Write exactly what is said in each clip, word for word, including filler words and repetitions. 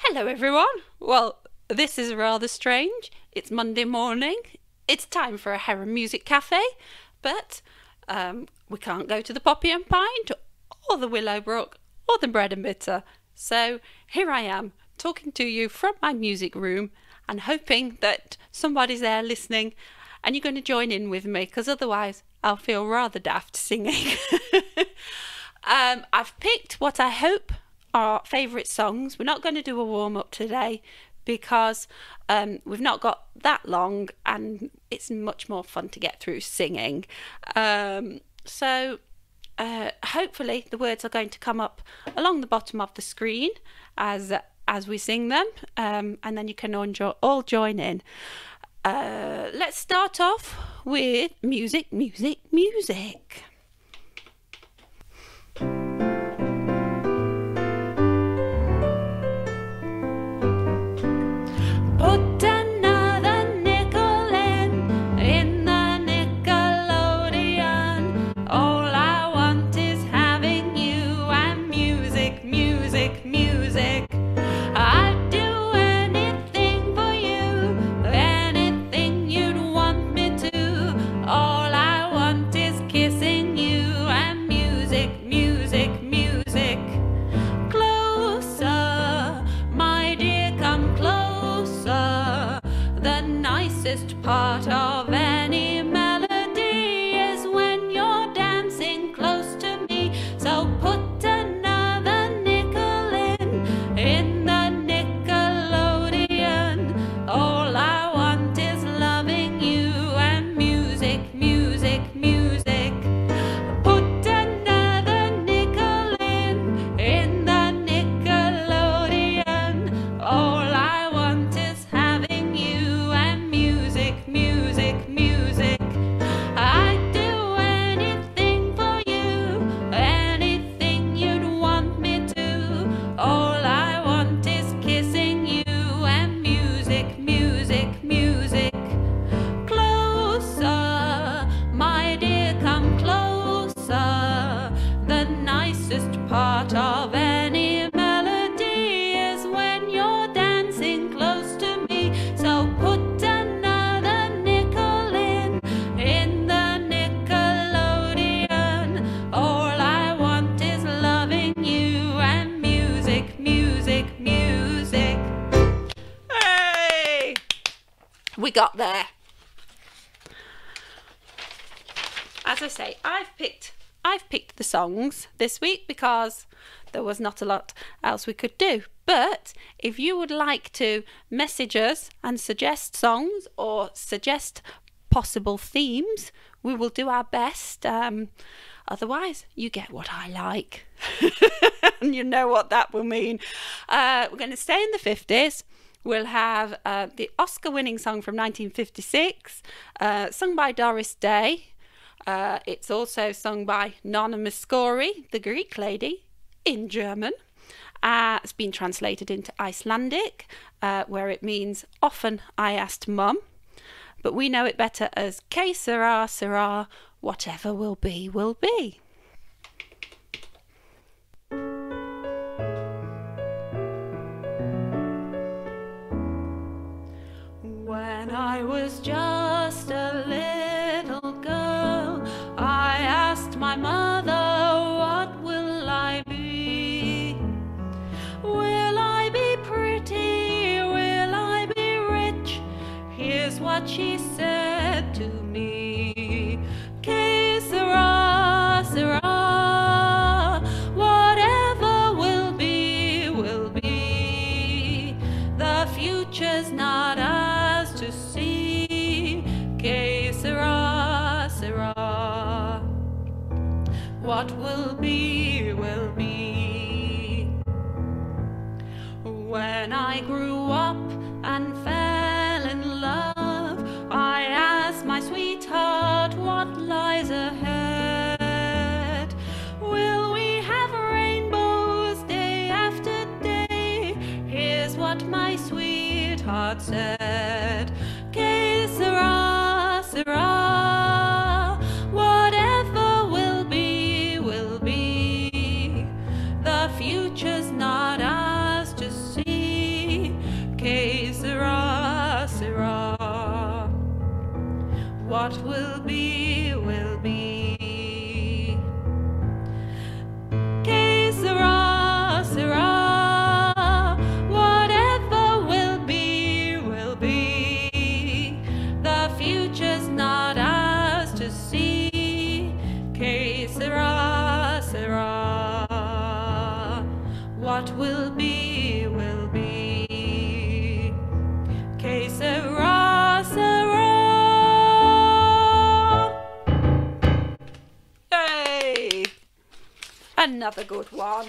Hello everyone! Well, this is rather strange. It's Monday morning. It's time for a Heron Music Cafe, but um, we can't go to the Poppy and Pint or the Willowbrook or the Bread and Bitter. So here I am talking to you from my music room and hoping that somebody's there listening and you're going to join in with me, because otherwise I'll feel rather daft singing. um, I've picked what I hope our favourite songs. We're not going to do a warm-up today because um, we've not got that long and it's much more fun to get through singing. Um, so uh, hopefully the words are going to come up along the bottom of the screen as as we sing them, um, and then you can all, jo all join in. Uh, let's start off with music, music, music. Part of any melody is when you're dancing close to me. So put another nickel in, in the Nickelodeon. All I want is loving you and music, music, music. Put another nickel in, in the Nickelodeon. All I want is having you and music, music, music. I'd do anything for you, anything you'd want me to. All I want is kissing you and music, music, music. Closer, my dear, come closer. The nicest part of any melody is when you're dancing close to me. So put we got there. As I say, I've picked I've picked the songs this week because there was not a lot else we could do. But if you would like to message us and suggest songs or suggest possible themes, we will do our best. Um, otherwise, you get what I like. And you know what that will mean. Uh, we're going to stay in the fifties. We'll have uh, the Oscar-winning song from nineteen fifty-six, uh, sung by Doris Day. Uh, it's also sung by Nonna Muscori, the Greek lady, in German. Uh, it's been translated into Icelandic, uh, where it means, often I asked Mum. But we know it better as Que sera, sera, whatever will be, will be. When I was just a little girl, I asked my mother, what will I be? Will I be pretty? Will I be rich? Here's what she said to me. Que sera, sera, whatever will be, will be. The future's not ours to see. Que sera, sera, what will be, will be. When I grew up and fell in love, I asked my sweetheart what lies ahead. Will we have rainbows day after day? Here's what my sweetheart said. Que sera, sera, whatever will be, will be. The future's not ours to see. what will be, will be. Que sera, sera. Yay! Another good one.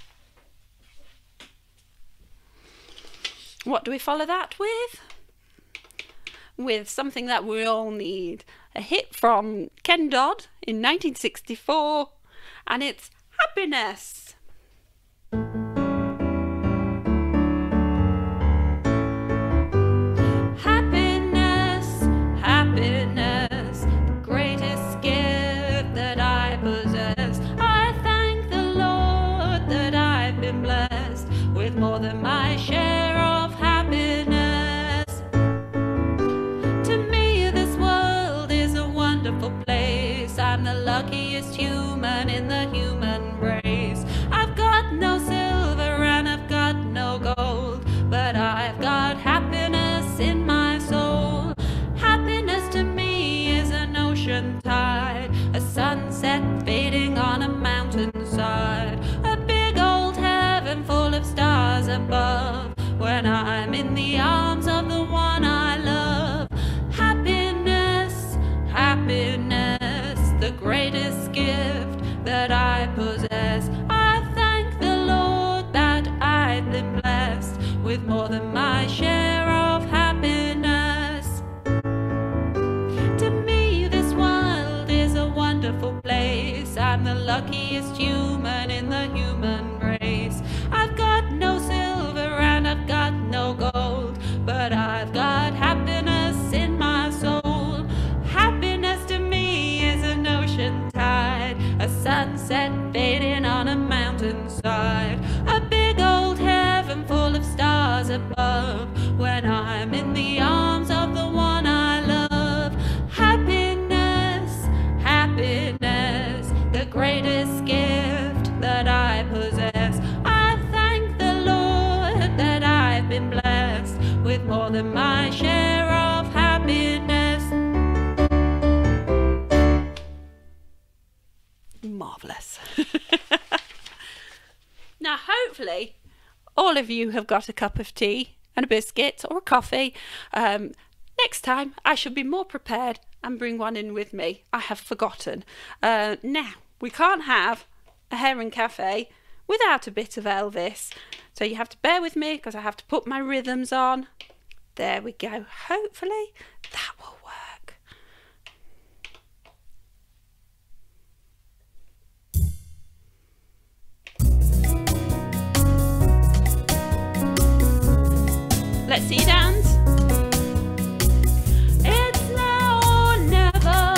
What do we follow that with? With something that we all need. A hit from Ken Dodd in nineteen sixty-four, and it's Happiness. Happiness, happiness, the greatest gift that I possess. I thank the Lord that I've been blessed with more than my share of happiness. To me, this world is a wonderful place. I'm the luckiest human in the human race. I've got no silver and I've got no gold, but I've got happiness in my soul. Happiness to me is an ocean tide, a sunset fading on a mountainside, a big old heaven full of stars above, when I'm in the arms of the one I love. Happiness, happiness, the greatest gift that I possess. I thank the Lord that I've been blessed with more than my share of happiness. To me, this world is a wonderful place. I'm the luckiest human in the human race. I've got no silver and I've got no gold, but I've got happiness in my soul. Happiness to me is an ocean tide, a sunset fading on a mountainside, a big old heaven full of stars above, when I'm in the arms of the one I love. Happiness, happiness, the greatest gift that I possess. I thank the Lord that I've been blessed with more than my share of happiness. Marvellous. Now, hopefully, all of you have got a cup of tea and a biscuit or a coffee. Um, next time, I shall be more prepared and bring one in with me. I have forgotten. Uh, now, we can't have a Heron Café without a bit of Elvis. So you have to bear with me because I have to put my rhythms on. There we go. Hopefully, that will work. Let's see you dance. It's now or never.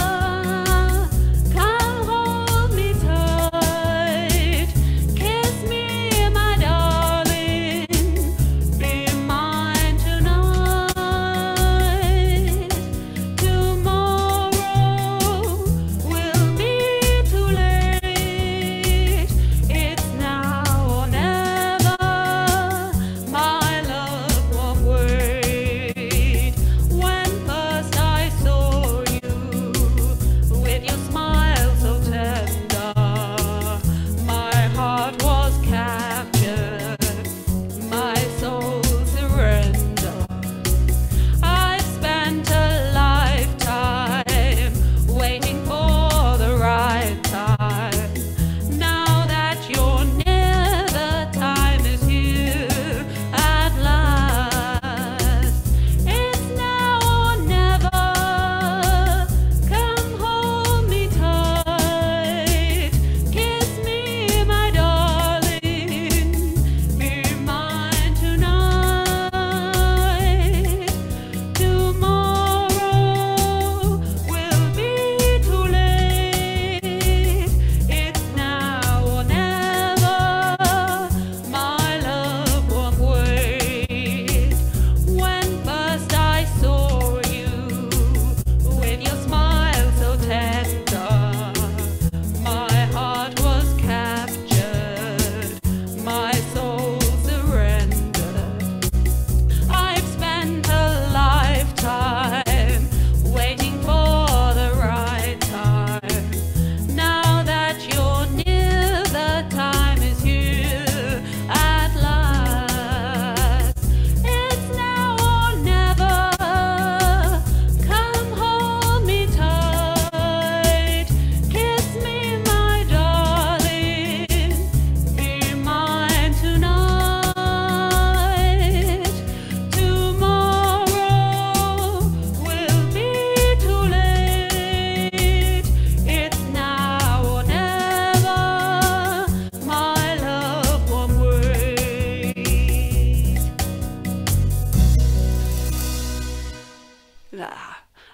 Come hold me tight. Kiss me, my darling. Be mine tonight. Tomorrow will be too late. It's now or never. My love won't wait.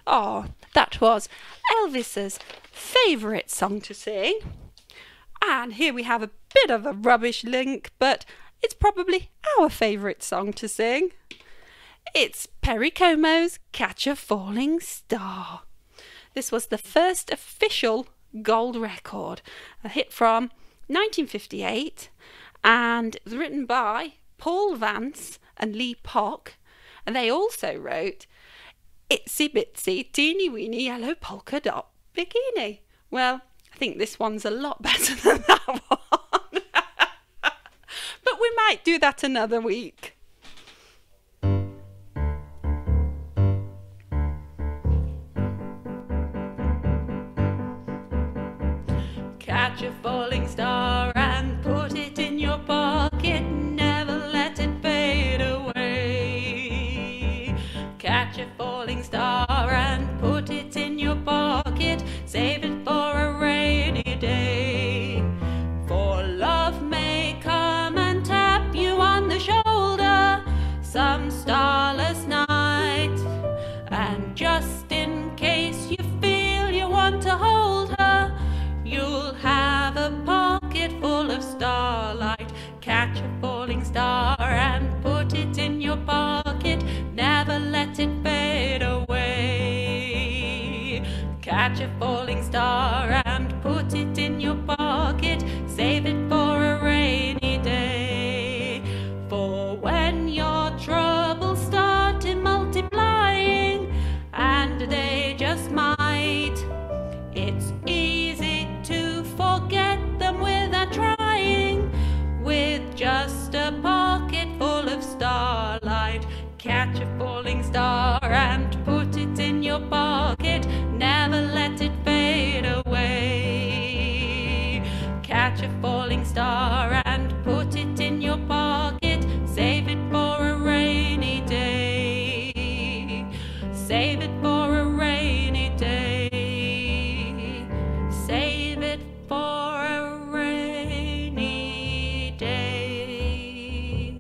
Oh, that was Elvis's favourite song to sing. And here we have a bit of a rubbish link, but it's probably our favourite song to sing. It's Perry Como's Catch a Falling Star. This was the first official gold record, a hit from nineteen fifty-eight, and it was written by Paul Vance and Lee Pock, and they also wrote Itsy Bitsy Teeny Weeny Yellow Polka Dot Bikini. Well, I think this one's a lot better than that one. But we might do that another week. Catch a falling star and put it in your pocket, never let it fade away. Catch a falling star and put it in your pocket, save it for a rainy day. For love may come and tap you on the shoulder some starless night, and just in case you feel you want to hold her, you'll have a pocket full of starlight. Catch a falling star and put it in your pocket, never let it fade away. Catch a falling star and put it in your pocket, save it for a rainy day. For when your troubles start multiplying, and they just might, it's easy to forget them without trying, with just a pocket full of starlight. Catch a falling star and put it in your pocket, never let it fade away. Catch a falling star and put it in your pocket, save it for a rainy day. Save it for a rainy day. Save it for a rainy day.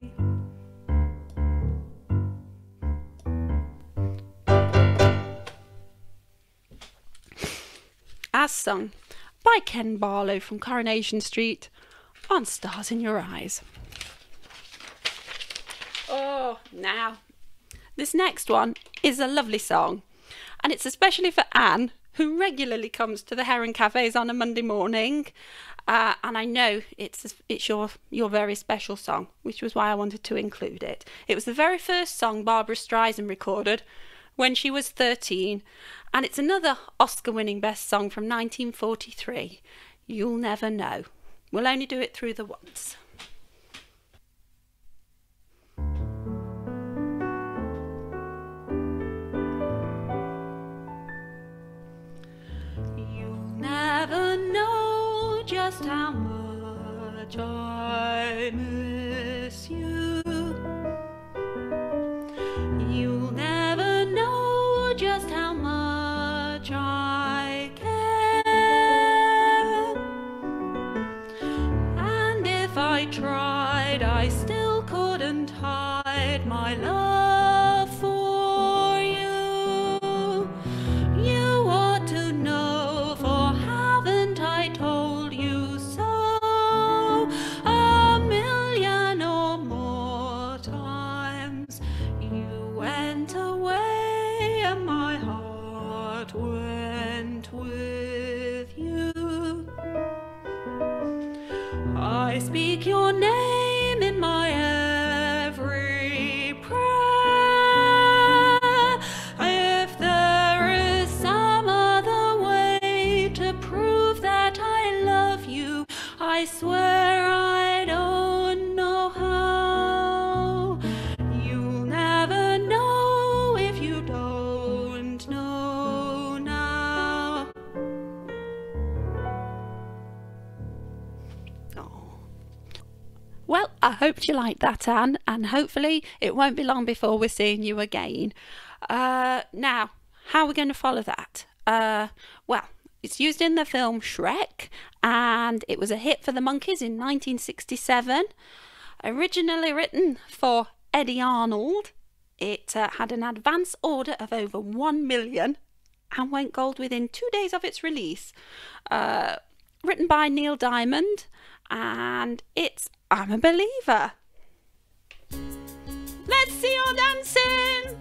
As sung by Ken Barlow from Coronation Street on Stars in Your Eyes. Oh, now, this next one is a lovely song, and it's especially for Anne, who regularly comes to the Heron Cafes on a Monday morning, uh, and I know it's it's your your very special song, which was why I wanted to include it. It was the very first song Barbara Streisand recorded when she was thirteen, and it's another Oscar-winning best song from nineteen forty-three. You'll Never Know. We'll only do it through the once. Never know just how much I miss you. You'll never know just how much I care. And if I tried, I still couldn't hide my love for you. You ought to know, for haven't I told you so a million or more times? You went away and my heart went with you. I speak your name in my every prayer. If there is some other way to prove that I love you, I swear I don't know how. You'll never know if you don't know now. Oh. Well, I hope you liked that, Anne, and hopefully it won't be long before we're seeing you again. Uh, now, how are we going to follow that? Uh, well, it's used in the film Shrek, and it was a hit for the Monkees in nineteen sixty-seven. Originally written for Eddie Arnold, it uh, had an advance order of over one million, and went gold within two days of its release. Uh, written by Neil Diamond, and it's I'm a Believer. Let's see your dancing!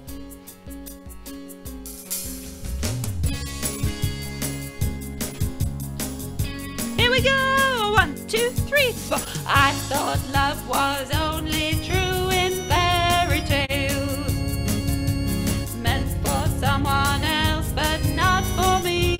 Here we go! One, two, three, four. I thought love was only true in fairy tales, meant for someone else but not for me.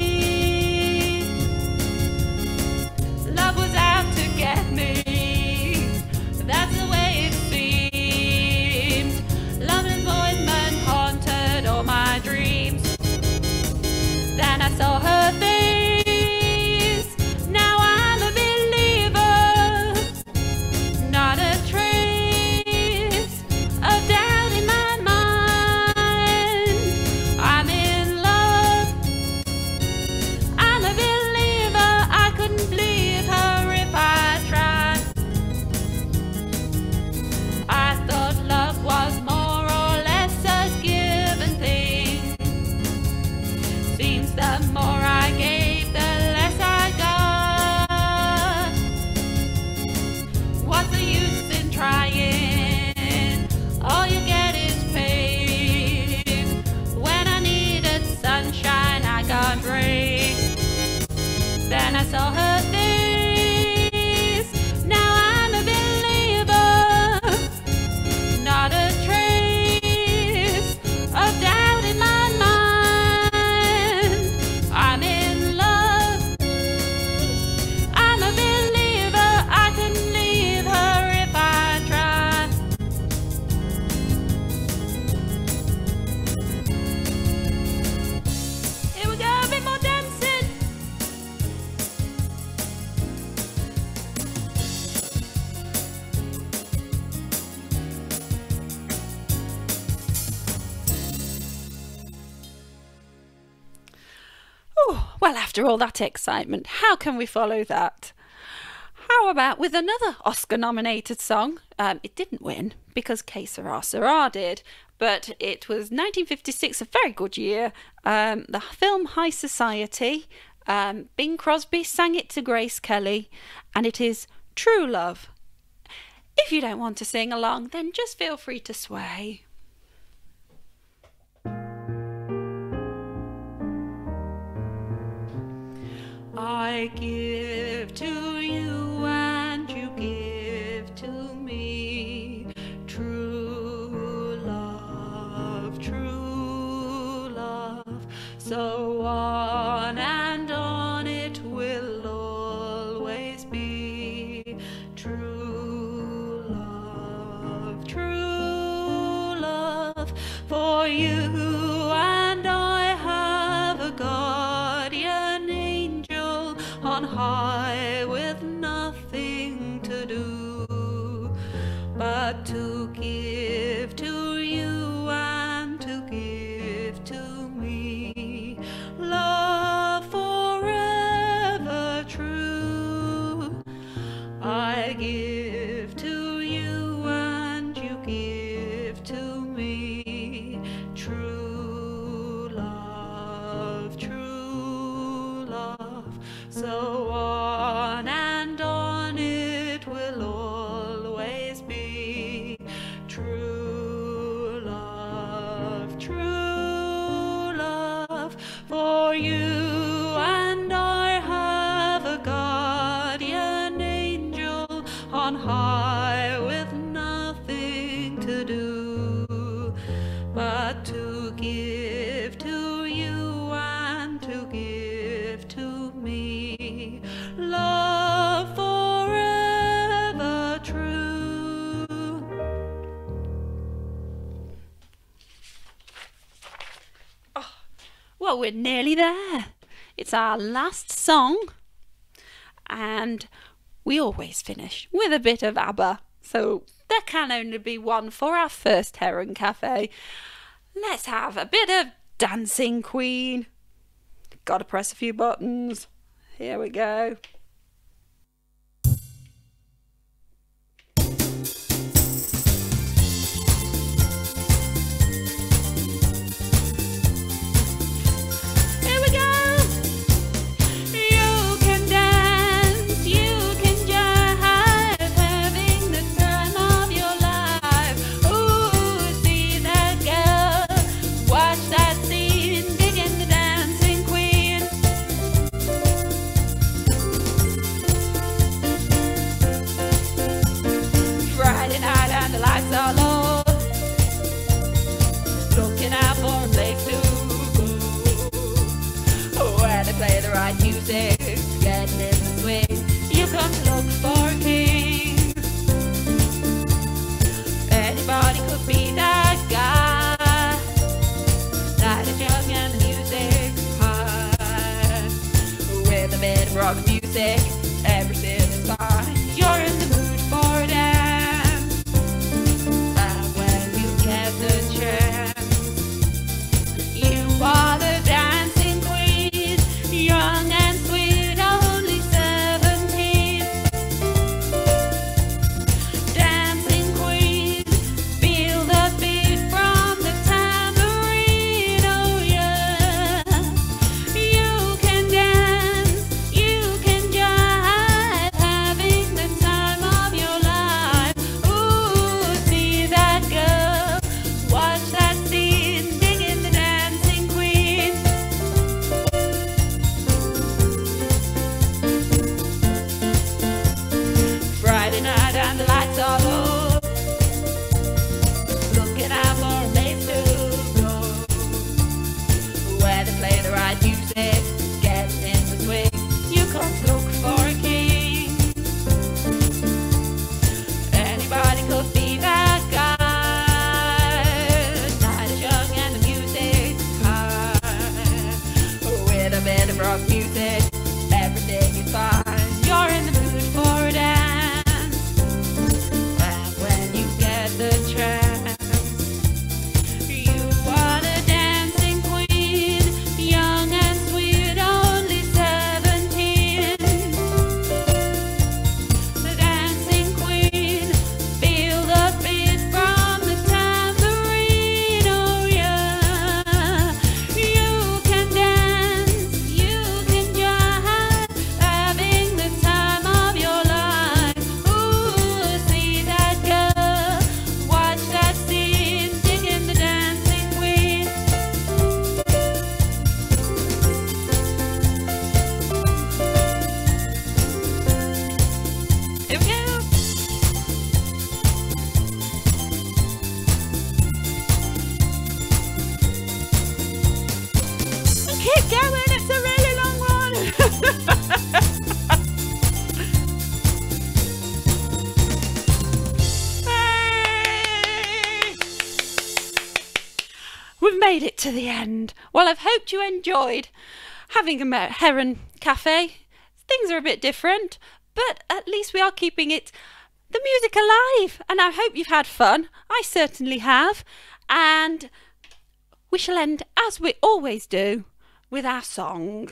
Love was out to get me, that's the way it seemed. Love and disappointment haunted all my dreams. Then I saw her face, now I'm a believer. Not a trace of doubt in my mind. I'm in love, I'm a believer. I couldn't leave her if I tried. I thought love was more or less a given thing. Seems the more I gave, the less I got. What's the use in trying? All you get is pain. When I needed sunshine, I got rain. Then I saw her face, now I'm a believer. Not a trace of doubt in my mind. I'm in love, I'm a believer. I couldn't leave her if I tried. Here we go, a bit more dancing. Oh, well, after all that excitement, how can we follow that? How about with another Oscar-nominated song? Um, it didn't win because Que Sera Sera did, but it was nineteen fifty-six, a very good year. Um, the film High Society, um, Bing Crosby sang it to Grace Kelly, and it is True Love. If you don't want to sing along, then just feel free to sway. I give to you and you give to me true love, true love. So on and on it will always be true love, true love. For you and I have a guardian angel on high with nothing to do but to give to you and to give to me love forever true. I give to you and you give to me true love, true love. So on and on it will always be true love, true love. For you and I have a guardian angel on high with nothing to do but to give to you and to give to me love forever true. Oh, well, we're nearly there. It's our last song, and we always finish with a bit of ABBA, so there can only be one for our first Heron Café. Let's have a bit of Dancing Queen. Gotta press a few buttons. Here we go. music, getting in the swing. You come to look for a king. Anybody could be that guy. That is young and the music's high. With a bit of rock music, everything is fine. You're in the mood for a dance. And when you get the chance, you are the dancing queen, young and sweet, only seventeen. Dancing queen, feel the beat from the tambourine, oh yeah. You can dance, you can jive, having the time of your life. Ooh, see that girl, watch that scene, digging the dancing queen. Friday night and the lights are low, looking out for a place to go, where they play the right music, getting in the swing. You come to look for a king. Anybody could be that guy. Night is young and the music's high. With a bit of rock music, everything is fine. You're in the mood for a dance. And when you get the chance, you are the dancing queen, young and sweet, only seventeen. The dancing queen, feel the beat from the tambourine, oh yeah. You can dance, you can jive, having the time of your life. Ooh, see that girl, watch that scene, digging the dancing queen. Here we go. Keep going, it's a really long one. Hey! We've made it to the end. Well, I've hoped you enjoyed having a me- Heron Café. Things are a bit different, but at least we are keeping it, the music alive, and I hope you've had fun. I certainly have. And we shall end, as we always do, with our song.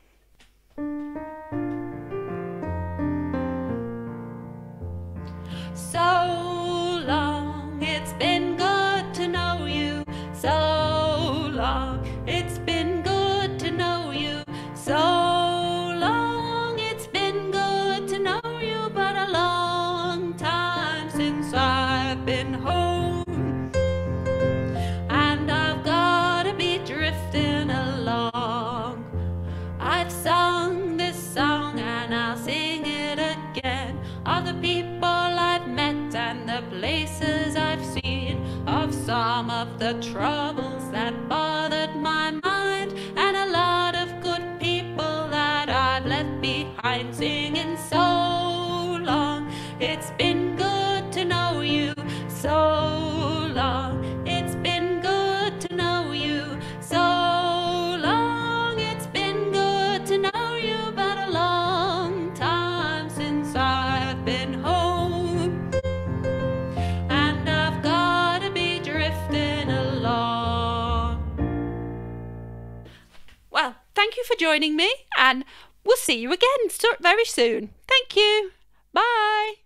So long, it's been good to know you. So long, it's been good to know you. So long, it's been good to know you. But a long time since I've been home, and I've gotta be drifting along. I've sung this song and I'll sing it again, of the people I've met and the places I've seen, of some of the troubles that bothered my mind, and a lot of good people that I've left behind, singing so long, it's been good to know you. So long, it's been good to know you. So long, it's been good to know you. But a long time since I've been home, and I've gotta be drifting along. Well, thank you for joining me, and we'll see you again so- very soon. Thank you. Bye.